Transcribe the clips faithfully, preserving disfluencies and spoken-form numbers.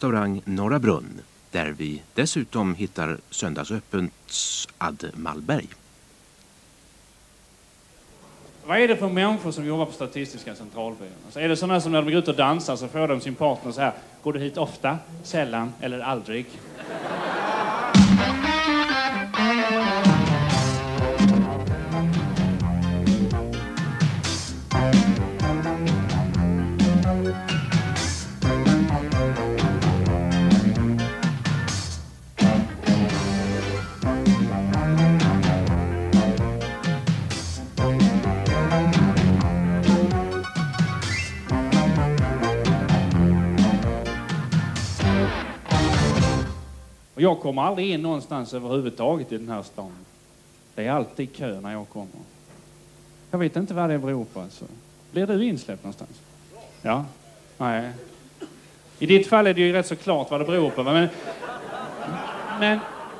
restaurang Norra Brunn, där vi dessutom hittar söndagsöppets Ad Malberg. Vad är det för människor som jobbar på Statistiska centralbyrån? Alltså är det sådana som när de går ut och dansar så får de sin partner så här: går du hit ofta, sällan eller aldrig? Jag kommer aldrig in någonstans överhuvudtaget i den här stan. Det är alltid kö när jag kommer. Jag vet inte vad det beror på. Alltså. Blir du insläppt någonstans? Ja? Nej. I ditt fall är det ju rätt så klart vad det beror på. Men... Men...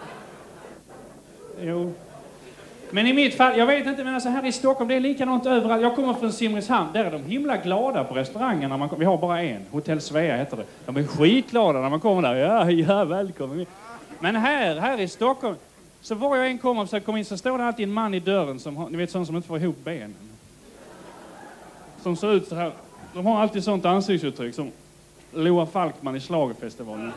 Jo. Men i mitt fall, jag vet inte, men alltså här i Stockholm, det är likadant överallt. Jag kommer från Simrishamn, där är de himla glada på restaurangerna. Man, vi har bara en, Hotell Svea heter det. De är skitglada när man kommer där. Ja, ja, välkommen. Men här, här i Stockholm, så var jag en kommer så kom in så står det alltid en man i dörren som, ni vet, sån som inte får ihop benen. Som ser ut så här. De har alltid sånt ansiktsuttryck som Loa Falkman i Schlagerfestivalen.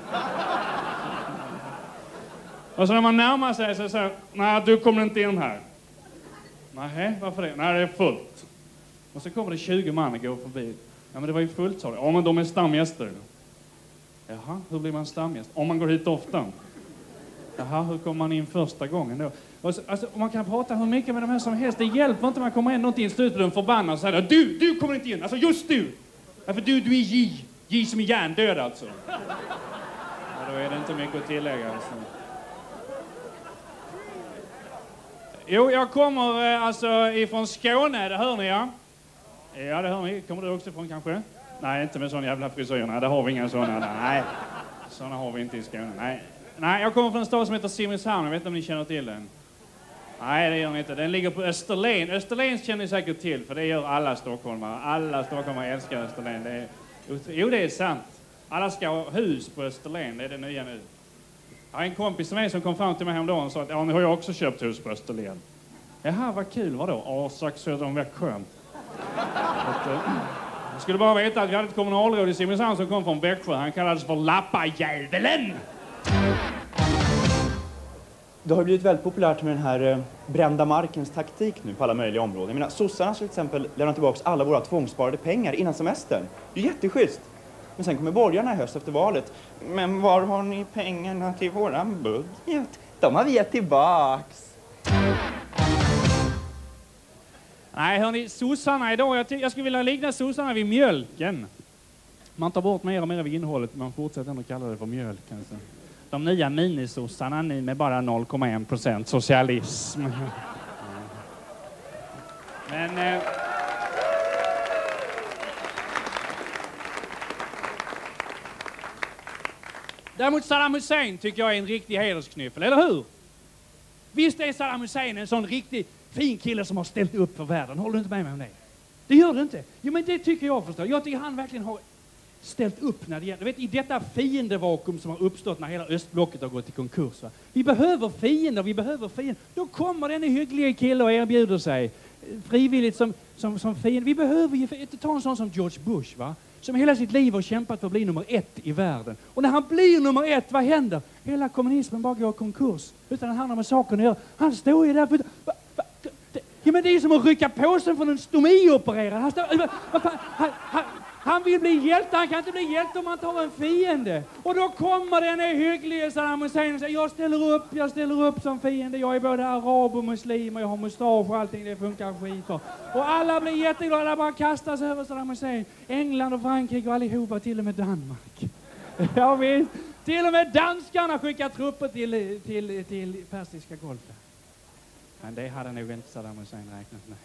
Och så när man närmar sig så säger nej, du kommer inte in här. Nej, varför det? Nej, det är fullt. Och så kommer det tjugo man och går förbi. Ja, men det var ju fullt, sa du. Ja, men de är stamgäster. Jaha, hur blir man stamgäst? Om man går hit ofta. Jaha, hur kommer man in första gången då? Och så, alltså, man kan prata hur mycket med de här som helst. Det hjälper inte, man kommer in något in i slutet och förbannar och säger du, du kommer inte in. Alltså just du. Ja, för du, du är J. J som är hjärndöd alltså. Ja, då är det inte mycket att tillägga alltså. Jo, jag kommer eh, alltså ifrån Skåne, det hör ni ja? Ja, det hör ni. Kommer du också ifrån kanske? Nej, inte med såna jävla frisyrer. Nej, det har vi inga såna. Nej, såna har vi inte i Skåne. Nej. Nej, jag kommer från en stad som heter Simrishamn. Jag vet inte om ni känner till den. Nej, det gör ni inte. Den ligger på Österlen. Österlen känner ni säkert till, för det gör alla stockholmare. Alla stockholmare älskar Österlen. Det är... Jo, det är sant. Alla ska ha hus på Österlen, det är det nya nu. Jag har en kompis som, är som kom fram till mig häromdagen och sa att ja, nu har jag också köpt hus på Österlen. Jaha, vad kul, vadå? Asak söder om Växjö. Att, uh, jag skulle bara veta att vi hade ett kommunalråd i Simrishamn som kom från Växjö. Han kallades för Lappajävelen. Det har blivit väldigt populärt med den här eh, brända markens taktik nu på alla möjliga områden. Jag menar, sossarna ska till exempel lämna tillbaka alla våra tvångssparade pengar innan semestern. Det är jätteschysst. Men sen kommer borgarna i höst efter valet. Men var har ni pengarna till våran budget? De har vi gett tillbaks. Nej, hörni, sossarna idag, jag, jag skulle vilja likna sossarna vid mjölken. Man tar bort mer och mer av innehållet, men man fortsätter ändå kalla det för mjölk. Alltså. De nya minisossarna nu med bara noll komma en procent socialism. Men... Eh, Däremot Saddam Hussein tycker jag är en riktig hedersknyffel, eller hur? Visst är Saddam Hussein en sån riktig fin kille som har ställt upp för världen. Håller du inte med mig om det? Det gör du inte. Jo, men det tycker jag förstås. Jag tycker han verkligen har ställt upp när det gäller. Du vet, i detta fiendevakuum som har uppstått när hela östblocket har gått i konkurs. Va? Vi behöver fiender, vi behöver fiender. Då kommer den hyggliga kille och erbjuder sig frivilligt som, som, som fiende. Vi behöver ju ta en sån som George Bush, va? Som hela sitt liv har kämpat för att bli nummer ett i världen. Och när han blir nummer ett, vad händer? Hela kommunismen bara går i konkurs. Utan att han har med saken att göra. Han står ju där. För, va, va, det, ja, men det är som att rycka påsen från en stomiopererad. Han, står, va, va, han, han, han vill bli hjälte. Han kan inte bli hjälte om han tar en fiende. Och då kommer den här hyggliga Saddam Hussein och säger jag ställer upp, jag ställer upp som fiende. Jag är både arab och muslim och jag har mustasch och allting. Det funkar skit. Och alla blir jätteglada. Alla bara kastas över Saddam Hussein. England och Frankrike och allihopa, till och med Danmark. Ja visst. Till och med danskarna skickar trupper till, till, till Persiska golfen. Men det hade nog inte Saddam Hussein räknat med.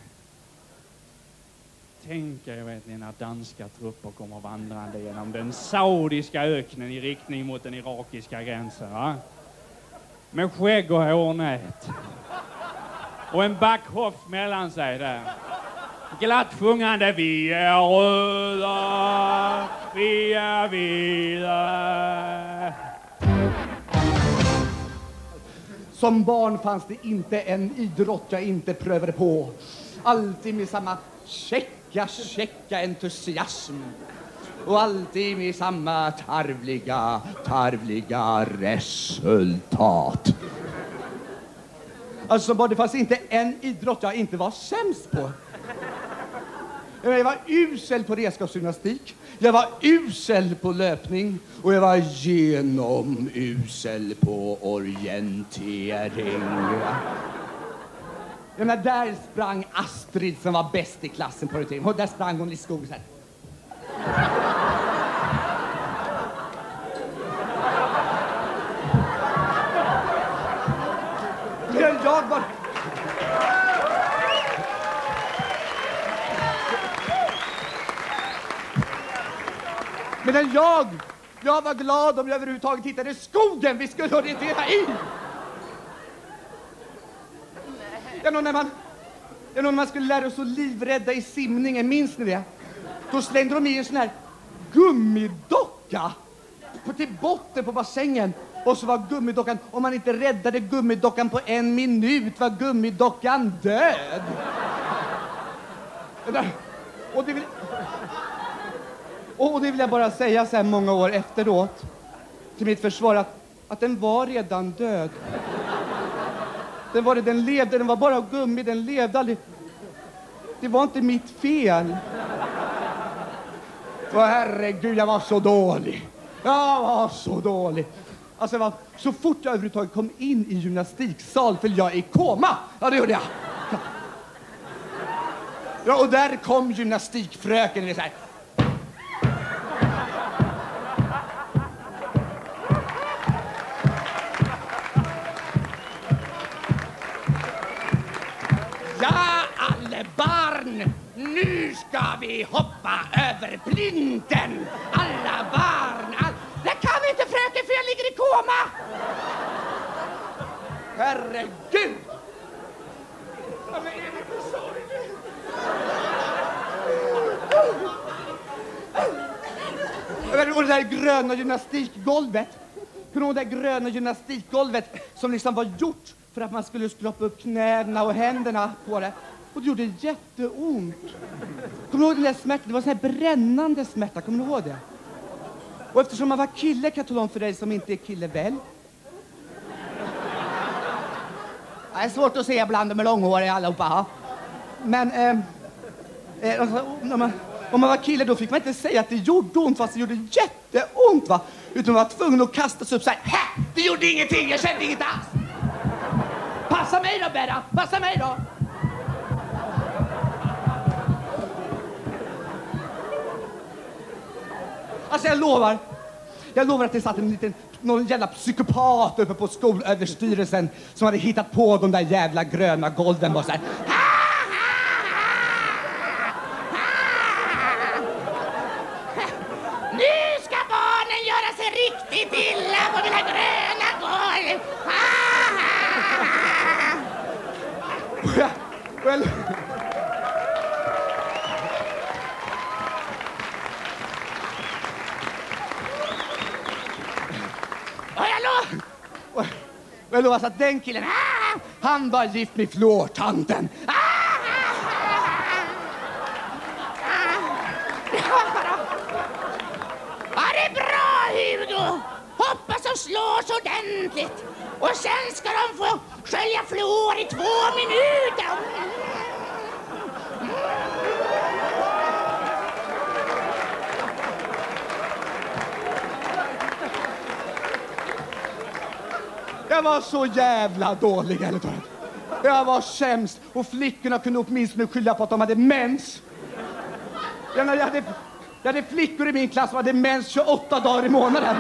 Tänk er, vet ni, när danska trupper kommer vandrande genom den saudiska öknen i riktning mot den irakiska gränsen, va? Med skägg och hårnät. Och en backhoff mellan sig där. glatt sjungande vi är röda, vi är vita. Som barn fanns det inte en idrott jag inte prövade på. Alltid med samma checka, checka entusiasm. Och alltid med samma tarvliga, tarvliga resultat. Alltså bara det fanns inte en idrott jag inte var sämst på. Jag var usel på redskapsgymnastik. Jag var usel på löpning. Och jag var genomusel på orientering. Jag menar, där sprang Astrid som var bäst i klassen på orientering. Och där sprang hon i skogen så här. Men jag var... Men jag, jag var glad om jag överhuvudtaget hittade skogen vi skulle orientera i. Ja, när man, ja, när man skulle lära oss att livrädda i simningen, minns ni det? Då slängde de i en sån här gummidocka på, till botten på bassängen. Och så var gummidockan, om man inte räddade gummidockan på en minut var gummidockan död. Och det vill... Och det vill jag bara säga så här många år efteråt till mitt försvar att, att den var redan död. Den var det, den levde, den var bara gummi, den levde aldrig. Det var inte mitt fel. Åh herregud, jag var så dålig. Jag var så dålig. Alltså jag var, så fort jag överhuvudtaget kom in i gymnastiksal föll jag i koma. Ja, det gjorde jag. Ja, och där kom gymnastikfröken. Det är så här. Ja, alle barn, nu ska vi hoppa över plinten. Alla barn, all... Det kan inte fröken för jag ligger i koma. Herregud. Ja, men är det inte sorgligt? Och det där gröna gymnastikgolvet. Kommer du ihåg det där gröna gymnastikgolvet som liksom var gjort för att man skulle skrapa upp knäna och händerna på det. Och det gjorde jätteont. Kommer du ihåg den där smärtan? Det var sån här brännande smärta. Kommer du ihåg det? Och eftersom man var kille kan jag tala om för dig som inte är kille väl. Det är svårt att se ibland, de är långhåriga allihopa. Ha? Men eh, eh, alltså, om, man, om man var kille då fick man inte säga att det gjorde ont fast det gjorde jätteont va. Utan man var tvungen att kasta sig upp så här. Hä! Det gjorde ingenting, jag kände inget alls. Passa mig då, Berra! Passa mig då! Alltså jag lovar, jag lovar att det satt en liten, någon jävla psykopat uppe på skolöverstyrelsen som hade hittat på de där jävla gröna golven bara så här. Nu ska barnen göra sig riktigt illa på mina gröna golv. Well. Och jag lovar, och jag lovar att den killen, ah, han var gift med flårtanten. Ah, ja, det är bra, Hugo. Hoppas de slås ordentligt. Och sen ska de få skölja flår i två minuter. Jag var så jävla dålig, eller talat. Jag var sämst och flickorna kunde åtminstone skylla på att de hade mens. Jag hade, jag hade flickor i min klass som hade mens tjugoåtta dagar i månaden.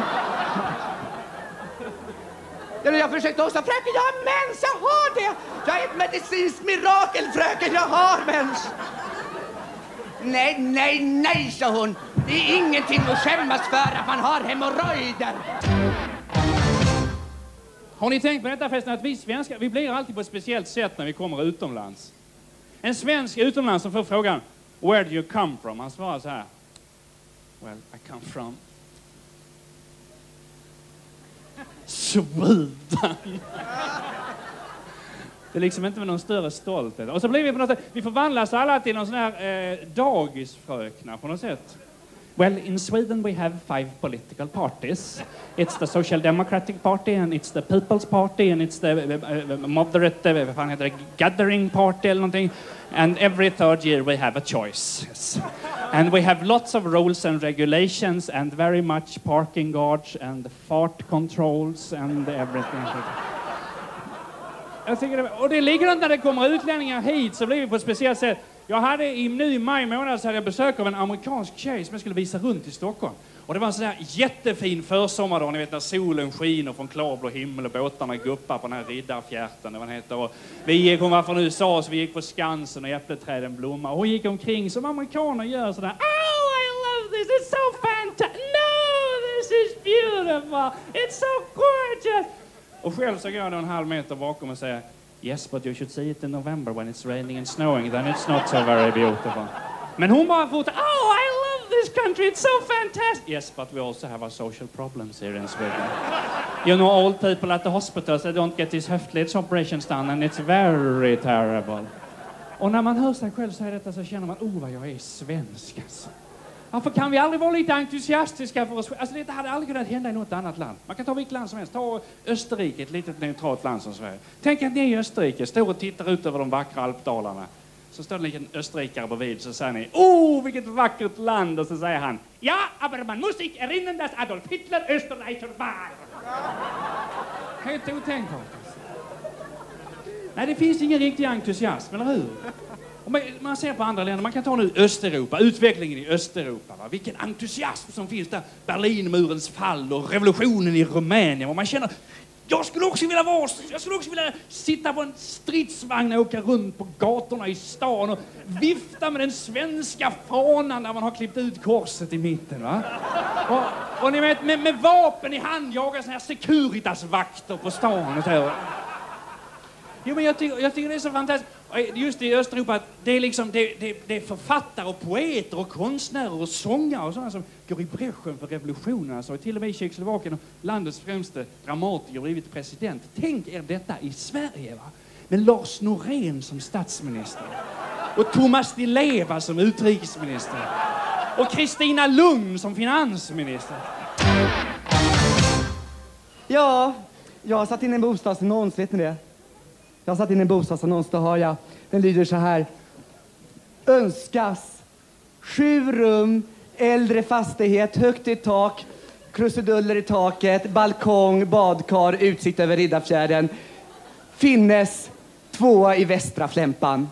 Jag försökte också, fröken, jag har mens, jag har det. Jag är ett medicinskt mirakel, fröken, jag har mens. Nej, nej, nej, sa hon. Det är ingenting att skämmas för att man har hemorrojder. Har ni tänkt på detta förresten att vi svenskar, vi blir alltid på ett speciellt sätt när vi kommer utomlands. En svensk utomlands som får frågan Where do you come from? Han svarar så här. Well, I come from Sweden. Det är liksom inte med någon större stolthet. Och så blir vi på något sätt, vi förvandlas alla till någon sån här eh, dagisfröknar på något sätt. Well, in Sweden we have five political parties. It's the Social Democratic Party and it's the People's Party and it's the uh, uh, moderate, uh, vad fan heter det, Gathering Party eller någonting. And every third year we have a choice. Yes. And we have lots of rules and regulations and very much parking guards and fart controls and everything. Jag tycker det, och det ligger inte när det kommer utlänningar hit så blir vi på ett speciellt sätt. Jag hade i, nu i maj månad så hade jag besök av en amerikansk tjej som jag skulle visa runt i Stockholm. Och det var en sån där jättefin försommardag, ni vet när solen skiner från klarblå himmel och båtarna guppar på den här riddarfjärten, vad den heter. Och vi gick, hon var från U S A så vi gick på Skansen och äppleträden blommar. Hon gick omkring som amerikaner gör sådär. Oh, I love this, it's so fantastic. No, this is beautiful. It's so gorgeous. Och själv så går jag en halv meter bakom och säger yes, but you should see it in November when it's raining and snowing. Then it's not so very beautiful. Men hon bara fortsätter. Oh, I love this country. It's so fantastic. Yes, but we also have our social problems here in Sweden. You know, old people at the hospitals, they don't get these höftleds operations done and it's very terrible. Och när man hör sig själv säga detta så känner man, oh vad jag är svensk alltså. Varför kan vi aldrig vara lite entusiastiska för oss? Alltså det hade aldrig kunnat hända i något annat land. Man kan ta vilket land som helst. Ta Österrike, ett litet neutralt land som Sverige. Tänk att ni i Österrike står och tittar ut över de vackra alpdalarna. Så står det en liten österrikare bredvid så säger ni, oh vilket vackert land. Och så säger han, ja, aber man muss sich erinnern dass Adolf Hitler Österreicher var. Helt otänkbart. Nej, det finns ingen riktig entusiasm, eller hur? Och man, man ser på andra länder, man kan ta nu Östeuropa, utvecklingen i Östeuropa. Va? Vilken entusiasm som finns där. Berlinmurens fall och revolutionen i Rumänien. Och man känner, jag skulle också vilja vara, jag skulle också vilja sitta på en stridsvagn och åka runt på gatorna i stan och vifta med den svenska fanan där man har klippt ut korset i mitten. Va? Och, och ni vet, med, med vapen i hand jagar såna här Securitas-vakter på stan och så. Jo, men jag tycker, jag tycker det är så fantastiskt. Just i Östeuropa, det är liksom det, det, det är författare och poeter och konstnärer och sångare och sådana som går i bräschen för revolutionen. Alltså, till och med i Tjeckoslovakien och landets främste dramatiker har blivit president. Tänk er detta i Sverige, va? Med Lars Norén som statsminister och Thomas Di Leva som utrikesminister och Kristina Lund som finansminister. Ja, jag har satt in en bostadsannons, vet ni det? Jag har satt in en bostadsannons, då har jag. Den lyder så här. Önskas sju rum, äldre fastighet, högt i tak, krusiduller i taket, balkong, badkar, utsikt över Riddarfjärden. Finnes tvåa i västra Flämpan.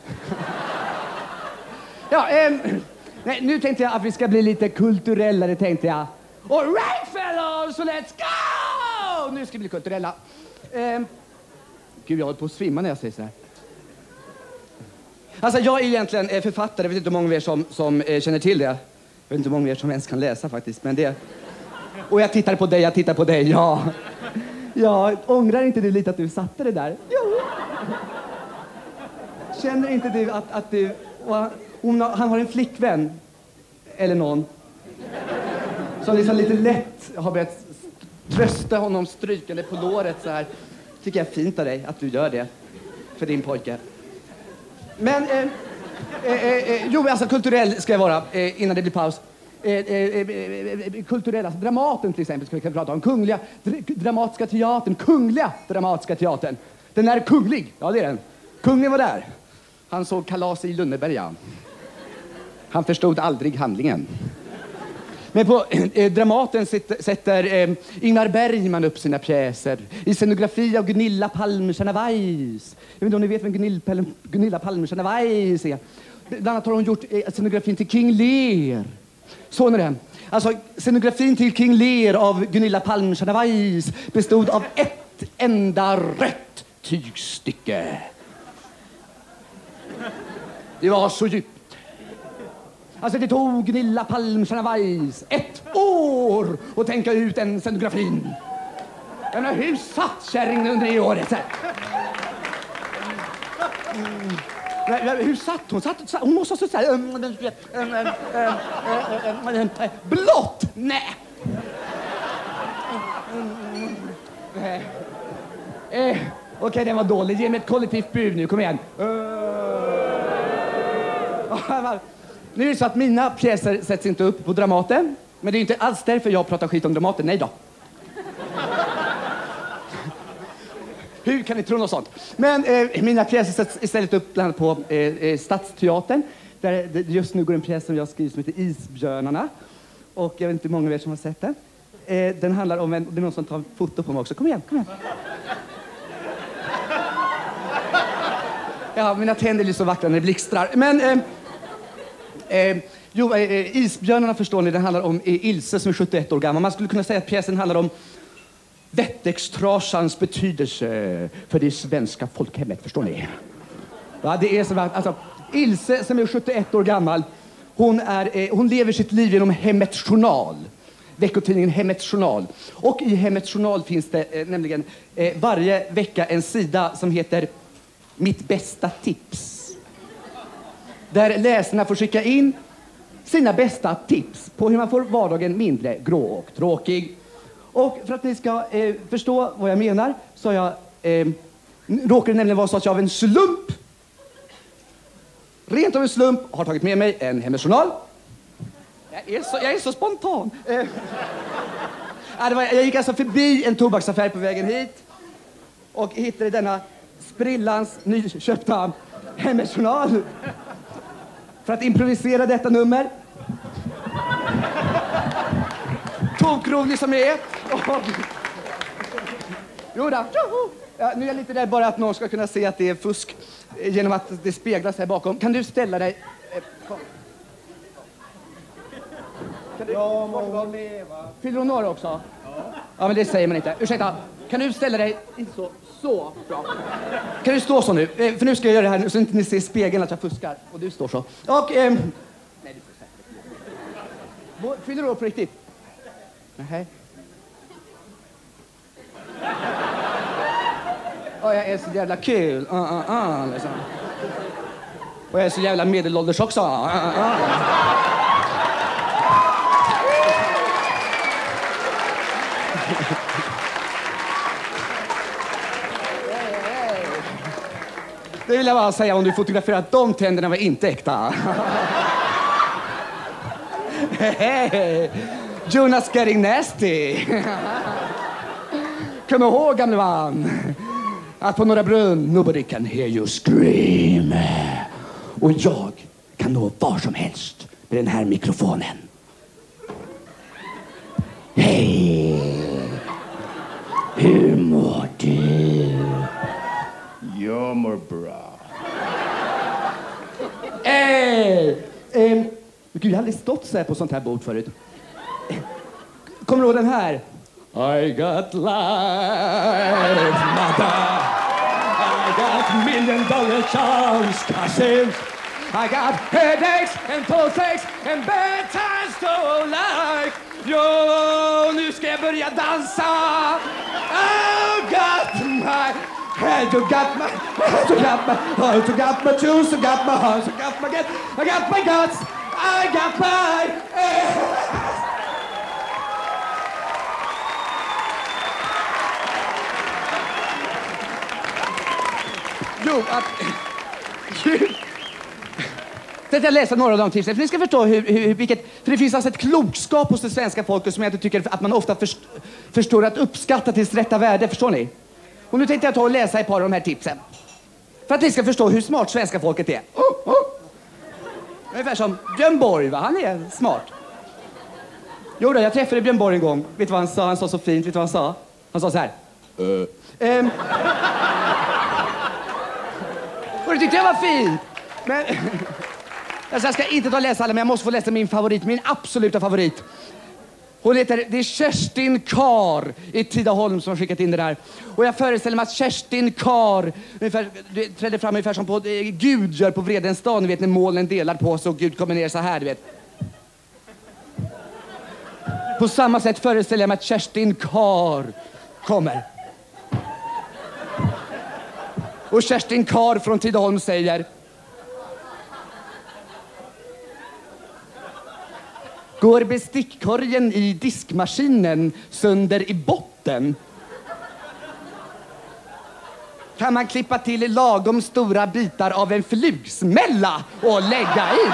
Ja, ähm, nej, nu tänkte jag att vi ska bli lite kulturellare, tänkte jag. All right, fellows, so let's go! Nu ska vi bli kulturella. Ähm, Gud, jag håller på att svimma när jag säger så här. Alltså, jag är egentligen författare. Jag vet inte hur många av er som, som eh, känner till det. Jag vet inte hur många av er som ens kan läsa faktiskt. Men det... Och jag tittar på dig, jag tittar på dig, ja. Ja, ångrar inte du lite att du satte det där? Jo. Känner inte du att, att du... Och han, hon, han har en flickvän. Eller någon. Som liksom lite lätt har börjat trösta honom strykande på låret så här. Tycker jag är fint av dig att du gör det för din pojke. Men, eh, eh, eh, jo, alltså kulturell ska jag vara eh, innan det blir paus. Eh, eh, eh, kulturell, alltså Dramaten till exempel ska vi prata om. Kungliga dr Dramatiska teatern, Kungliga Dramatiska teatern. Den är kunglig, ja det är den. Kungen var där. Han såg kalas i Lunneberga. Han förstod aldrig handlingen. Men på eh, Dramaten sitter, sätter eh, Ingmar Bergman upp sina pjäser i scenografi av Gunilla Palmstierna-Weiss. Jag vet inte om ni vet vem Gunilla, Gunilla Palmstierna-Weiss är. Bland annat har hon gjort eh, scenografin till King Lear. Så är det. Alltså, scenografin till King Lear av Gunilla Palmstierna-Weiss bestod av ett enda rött tygstycke. Det var så djupt. Alltså det tog Gunilla Palmstierna-Weiss ett år att tänka ut en scenografin. Den har husat kärringen under det året. Mm. Hur satt hon? Satt, satt, hon måste ha suttit så här. Blått! Nej! Eh, Okej, okay, den var dålig. Ge mig ett kollektivt bud nu. Kom igen. Uh. Nu är det så att mina pjäser sätts inte upp på Dramaten. Men det är inte alls därför jag pratar skit om Dramaten. Nej då. Hur kan ni tro något sånt? Men eh, mina pjäser sätts istället upp bland annat på eh, Stadsteatern. Där det just nu går en pjäs som jag skriver som heter Isbjörnarna. Och jag vet inte hur många av er som har sett den. Eh, den handlar om en... Det är någon som tar foto på mig också. Kom igen, kom igen. Ja, mina tänder är lite så vackra när det blixtrar. Men... Eh, eh, jo, eh, Isbjörnarna förstår ni, den handlar om eh, Ilse som är sjuttioett år gammal. Man skulle kunna säga att pjäsen handlar om Vättekstrasans betydelse för det svenska folkhemmet, förstår ni? Ja, det är så att, alltså, Ilse som är sjuttioett år gammal, hon, är, eh, hon lever sitt liv genom Hemmets Journal. Veckotidningen Hemmets Journal. Och i Hemmets Journal finns det eh, nämligen eh, varje vecka en sida som heter Mitt bästa tips. Där läsarna får skicka in sina bästa tips på hur man får vardagen mindre grå och tråkig. Och för att ni ska eh, förstå vad jag menar så har jag eh, råkar det nämligen vara så att jag av en slump rent av en slump har tagit med mig en Hemmets Journal. Jag är så, jag är så spontan. Eh, ja, det var, jag gick alltså förbi en tobaksaffär på vägen hit och hittade denna sprillans nyköpta Hemmets Journal för att improvisera detta nummer. Tokrolig som jag är. Jo då. Ja, nu är jag lite rädd bara att någon ska kunna se att det är fusk genom att det speglas här bakom. Kan du ställa dig... Kan du... Ja, må leva. Fyller hon några också? Ja. Ja, men det säger man inte. Ursäkta, kan du ställa dig så? Så bra. Kan du stå så nu? För nu ska jag göra det här så inte ni ser i spegeln att jag fuskar. Och du står så. Och... Eh... Nej, du får säga. Fyller du på riktigt? Nej. Och jag är så jävla kul. Uh, uh, uh, liksom. Och jag är så jävla medelålders också. Uh, uh, uh. Det vill jag bara säga, om du fotograferat de tänderna var inte äkta. Hey, Jonas getting nasty. Kom ihåg, gamle man, att på Norra Brunn nobody can hear you scream. Och jag kan nå var som helst med den här mikrofonen. Hej! Hur mår du? Jag mår bra. Hej! Eh, Gud, jag har aldrig stått så här på sånt här bord förut. Kommer du ihåg den här? I got life, mother. I got million dollar chance, cousins. I got headaches and toothaches and bad times to like. Jo, nu ska jag börja dansa. I got my head, you got my head, you got my heart, you got my juice, you got my heart, you got my gut, I got my guts, I got my... Jo, att... Tänkte jag läsa några av de tipsen, för ni ska förstå hur, hur, vilket... För det finns alltså ett klokskap hos det svenska folket som jag inte tycker att man ofta först, förstår att uppskatta till rätta värde, förstår ni? Och nu tänkte jag ta och läsa ett par av de här tipsen. För att ni ska förstå hur smart svenska folket är. Oh, oh. Ungefär som Björn Borg, va? Han är smart. Jo då, jag träffade Björn Borg en gång. Vet du vad han sa? Han sa så fint. Vet du vad han sa? Han sa så här. Uh. Um. Och det tyckte jag var fint. Men... jag ska inte ta och läsa alla, men jag måste få läsa min favorit. Min absoluta favorit. Hon heter, det är Kerstin Kar i Tidaholm som har skickat in det där. Och jag föreställer mig att Kerstin Kar ungefär, trädde fram ungefär som på eh, Gud gör på Vredens dag. Ni vet, när målen delar på sig och Gud kommer ner så här, du vet. På samma sätt föreställer jag mig att Kerstin Kar kommer. Och Kerstin Kar från Tidaholm säger: Går bestickkorgen i diskmaskinen sönder i botten? Kan man klippa till lagom stora bitar av en flugsmälla och lägga i?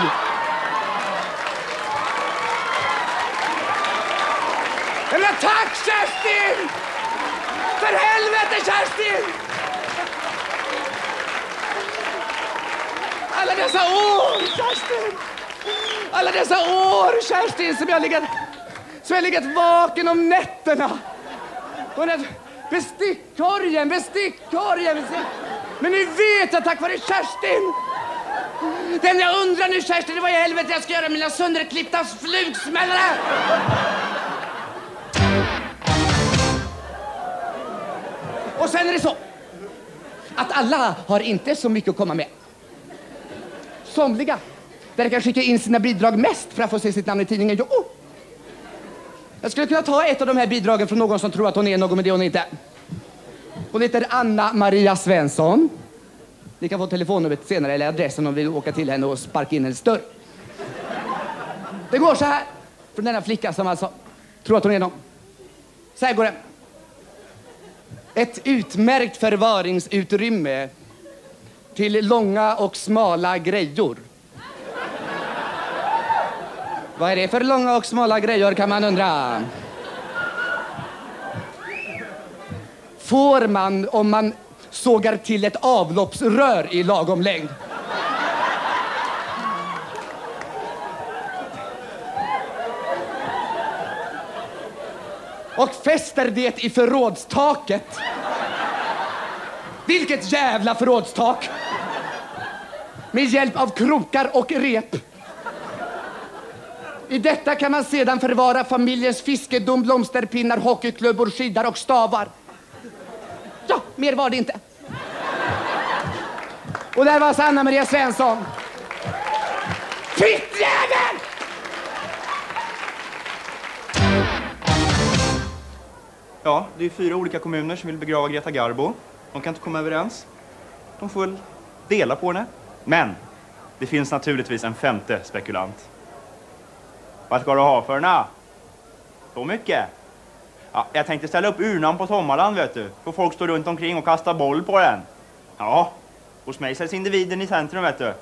Men tack Kerstin! För helvete Kerstin! Alla dessa år Kerstin! Alla dessa år Kerstin som jag legat, som jag legat vaken om nätterna. Och det, bestickkorgen, bestickkorgen. Men nu vet jag tack vare Kerstin. Den jag undrar nu Kerstin, det var i helvete jag ska göra mina sönderklippta flugsmällare. Och sen är det så att alla har inte så mycket att komma med. Somliga där kan skicka in sina bidrag mest för att få se sitt namn i tidningen. Jo. Jag skulle kunna ta ett av de här bidragen från någon som tror att hon är någon, men det är hon inte. Hon heter Anna Maria Svensson. Ni kan få telefonnumret senare eller adressen om vi vill åka till henne och sparka in hennes dörr. Det går så här från denna flicka som alltså tror att hon är någon. Så här går det. Ett utmärkt förvaringsutrymme till långa och smala grejor. Vad är det för långa och smala grejor kan man undra? Får man om man sågar till ett avloppsrör i lagom längd. Och fäster det i förrådstaket. Vilket jävla förrådstak! Med hjälp av krokar och rep. I detta kan man sedan förvara familjens fiskedom, blomsterpinnar, hockeyklubbor, skidor och stavar. Ja, mer var det inte. Och där var Anna Maria Svensson. Fittjävel! Ja, det är fyra olika kommuner som vill begrava Greta Garbo. De kan inte komma överens. De får väl dela på henne. Men det finns naturligtvis en femte spekulant. Vad ska du ha för henne? Så mycket? Ja, jag tänkte ställa upp urnan på Sommarland, vet du. För folk står runt omkring och kastar boll på den. Ja, hos mig sätts individen i centrum, vet du.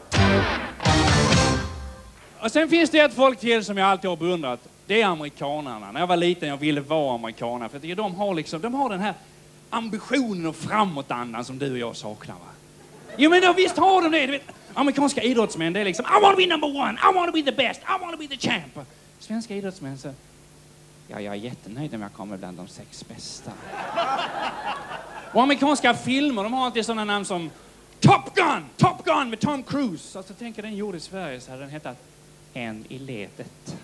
Och sen finns det ett folk till som jag alltid har beundrat. Det är amerikanerna. När jag var liten jag ville vara amerikaner. För jag tycker de har, liksom, de har den här ambitionen och framåtandan som du och jag saknar, va? Jo, men då, visst har de det. Du vet, amerikanska idrottsmän, det är liksom I want to be number one, I want to be the best, I want to be the champ. Svenska idrottsmän så... Ja, jag är jättenöjd om jag kommer bland de sex bästa. Och amerikanska filmer, de har alltid sådana namn som Top Gun! Top Gun med Tom Cruise. Alltså, tänk att den gjord i Sverige så hade den hetat En i ledet.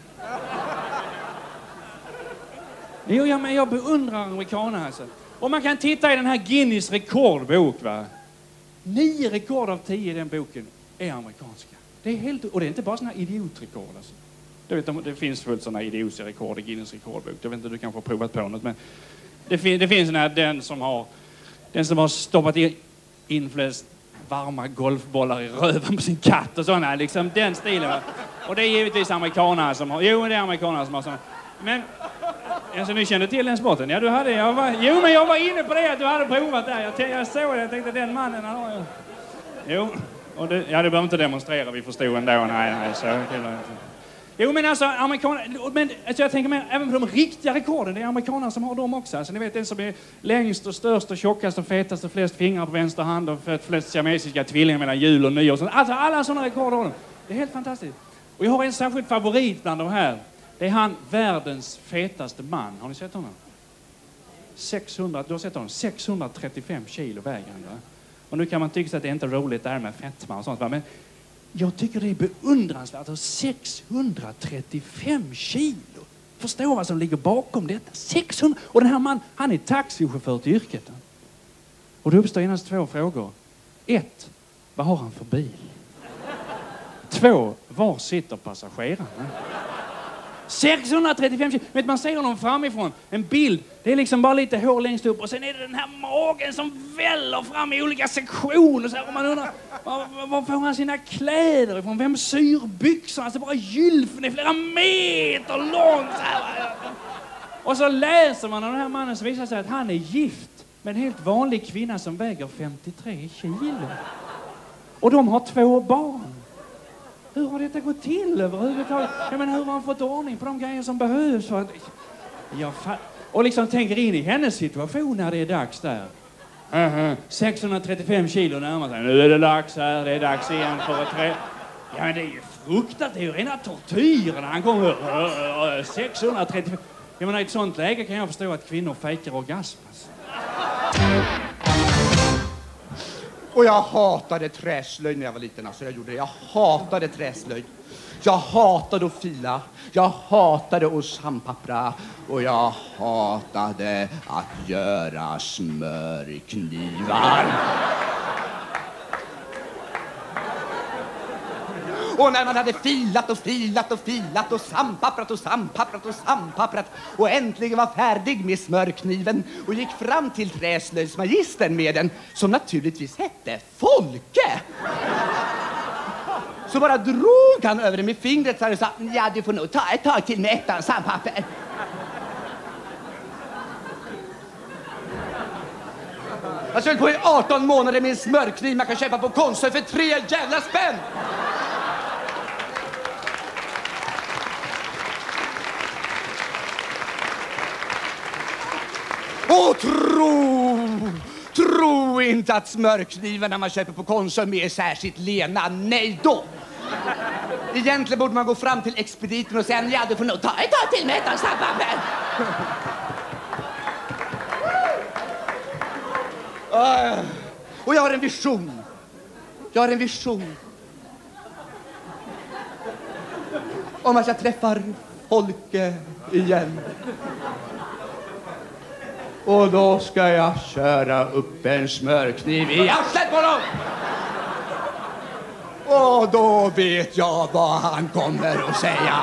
Jo, ja, men jag beundrar amerikaner alltså. Och man kan titta i den här Guinness rekordbok, va? Nio rekord av tio i den boken är amerikanska. Det är helt... Och det är inte bara såna idiotrekord alltså. Du vet, det finns fullt såna idiotiska rekord i Guinness rekordbok. Jag vet inte, du kanske har provat på något, men det, fin det finns den här, den som har den som har stoppat in, in flest varma golfbollar i röven på sin katt och såna, liksom den stilen, va? Och det är givetvis amerikaner som har... Jo, det är amerikaner som har såna. Men... Alltså, ni kände till den sporten? Ja, du hade... Jag var, jo, men jag var inne på det att du hade provat där. Jag, jag såg det, jag tänkte den mannen... Han har, jo, och det, ja, det behöver inte demonstrera, vi förstod ändå. Nej, nej, så... Jo, men alltså, amerikaner... Men alltså, jag tänker mer, även på de riktiga rekorden, det är amerikaner som har dem också. Alltså, ni vet, den som är längst och störst och tjockast och fetast och flest fingrar på vänster hand och flest siamesiska tvillingar mellan jul och nyår. Alltså, alla sådana rekord har de. Det är helt fantastiskt. Och jag har en särskild favorit bland de här. Det är han, världens fetaste man. Har ni sett honom? sexhundra, du har sett honom? sexhundratrettiofem kilo väger han, va? Och nu kan man tycka att det är inte roligt det här med fetma och sånt, va? Men jag tycker det är beundransvärt att sexhundratrettiofem kilo. Förstå vad som ligger bakom detta. sexhundra. Och den här man, han är taxichaufför till yrket. Och det uppstår genast två frågor. Ett, vad har han för bil? Två, var sitter passagerarna? sexhundratrettiofem kilo. Vet, man ser honom framifrån. En bild. Det är liksom bara lite hår längst upp. Och sen är det den här magen som väller fram i olika sektioner. Så här, och man undrar, var, var får han sina kläder ifrån? Vem syr byxorna? Alltså bara gylfen är flera meter långt. Så här. Och så läser man om den här mannen som visar sig att han är gift med en helt vanlig kvinna som väger femtiotre kilo. Och de har två barn. Hur har detta gått till överhuvudtaget? Jag menar, hur har han fått ordning på de grejer som behövs? För att... jag fa... Och liksom tänker in i hennes situation när det är dags där. Uh-huh. sexhundratrettiofem kilo närmar sig. Nu är det dags här, det är dags igen för att trä... Ja, men det är ju fruktat, det är ju rena tortyren. Han kommer sexhundratrettiofem... Jag menar, i ett sånt läge kan jag förstå att kvinnor fejkar orgasm. Och jag hatade träslöjd när jag var liten. Alltså jag gjorde det. Jag hatade träslöjd. Jag hatade att fila. Jag hatade att sandpappra. Och jag hatade att göra smörknivar. Och när man hade filat och filat och filat och sandpapprat och sandpapprat och sandpapprat och äntligen var färdig med smörkniven och gick fram till träslöjdsmagistern med den, som naturligtvis hette Folke. Så bara drog han över det med fingret och sa, ja, du får nog ta ett tag till med ettan sandpapper. Jag höll på i arton månader med en smörkniv man kan köpa på Konsum för tre jävla spänn. Och tro, tro inte att smörknivarna man köper på Konsum är särskilt lena. Nej då. Egentligen borde man gå fram till expediten och säga, ja, du får nog ta ett tag till med ettan sandpapper. Uh, och jag har en vision. Jag har en vision. Om att jag träffar Folke igen. Och då ska jag köra upp en smörkniv i arslet på dem. Och då vet jag vad han kommer att säga.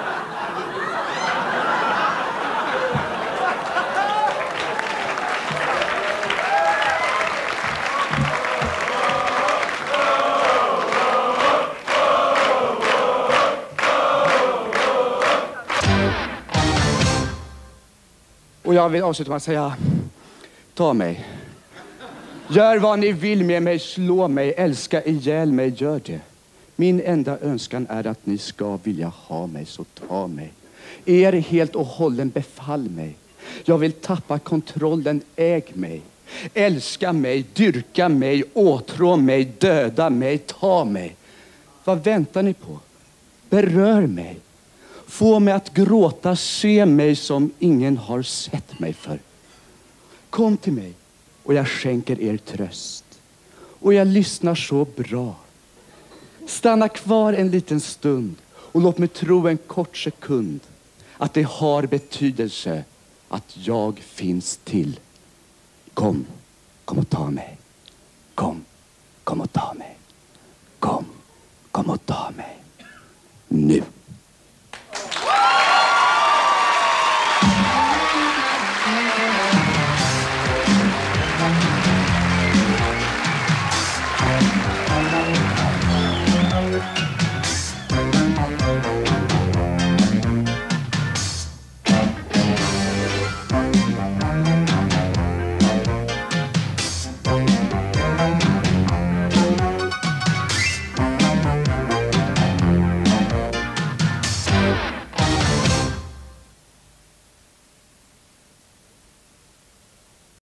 Och jag vill avsluta med att säga, ta mig. Gör vad ni vill med mig, slå mig, älska ihjäl mig, gör det. Min enda önskan är att ni ska vilja ha mig, så ta mig. Er helt och hållen befall mig. Jag vill tappa kontrollen, äg mig. Älska mig, dyrka mig, åtrå mig, döda mig, ta mig. Vad väntar ni på? Berör mig. Få mig att gråta, se mig som ingen har sett mig för. Kom till mig och jag skänker er tröst. Och jag lyssnar så bra. Stanna kvar en liten stund och låt mig tro en kort sekund att det har betydelse att jag finns till. Kom, kom och ta mig. Kom, kom och ta mig. Kom, kom och ta mig. Nu.